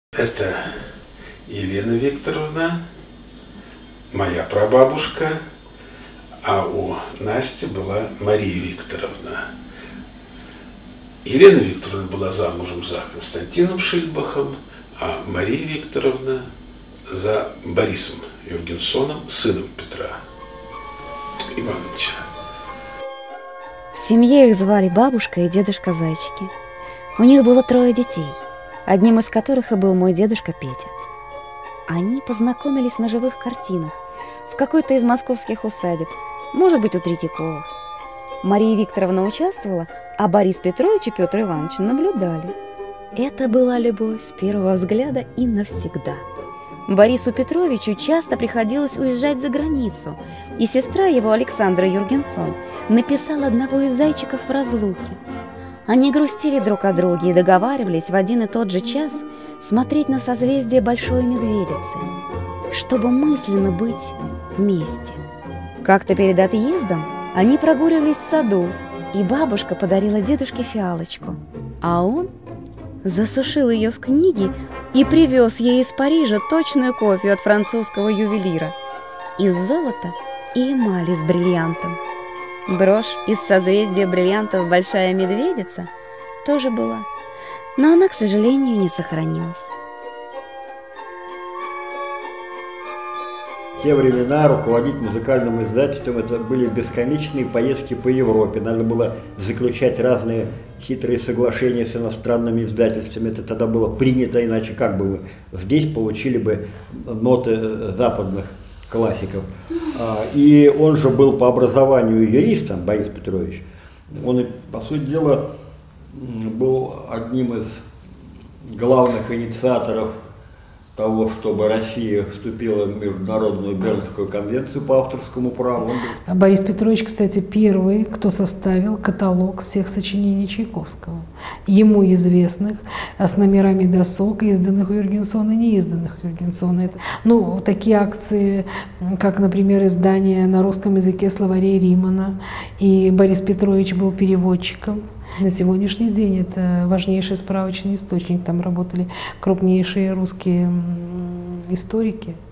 Это Елена Викторовна, моя прабабушка, а у Насти была Мария Викторовна. Елена Викторовна была замужем за Константином Шильбахом, а Мария Викторовна за Борисом Юргенсоном, сыном Петра Ивановича. В семье их звали бабушка и дедушка Зайчики. У них было 3 детей, одним из которых и был мой дедушка Петя. Они познакомились на живых картинах в какой-то из московских усадеб, может быть, у Третьяковых. Мария Викторовна участвовала, а Борис Петрович и Петр Иванович наблюдали. Это была любовь с первого взгляда и навсегда. Борису Петровичу часто приходилось уезжать за границу, и сестра его, Александра Юргенсон, написала одного из зайчиков в разлуке. Они грустили друг о друге и договаривались в один и тот же час смотреть на созвездие Большой Медведицы, чтобы мысленно быть вместе. Как-то перед отъездом они прогуливались в саду, и бабушка подарила дедушке фиалочку, а он засушил ее в книге и привез ей из Парижа точную копию от французского ювелира из золота и эмали с бриллиантом. Брошь из созвездия бриллиантов «Большая медведица» тоже была, но она, к сожалению, не сохранилась. В те времена руководить музыкальным издательством — это были бесконечные поездки по Европе. Надо было заключать разные хитрые соглашения с иностранными издательствами. Это тогда было принято, иначе как бы мы здесь получили бы ноты западных классиков. И он же был по образованию юристом, Борис Петрович. Он, по сути дела, был одним из главных инициаторов того, чтобы Россия вступила в Международную Бернскую конвенцию по авторскому праву. Борис Петрович, кстати, первый, кто составил каталог всех сочинений Чайковского, ему известных, с номерами досок, изданных у Юргенсона и неизданных у Юргенсона. Ну, такие акции, как, например, издание на русском языке словарей Римана, и Борис Петрович был переводчиком. На сегодняшний день это важнейший справочный источник, там работали крупнейшие русские историки.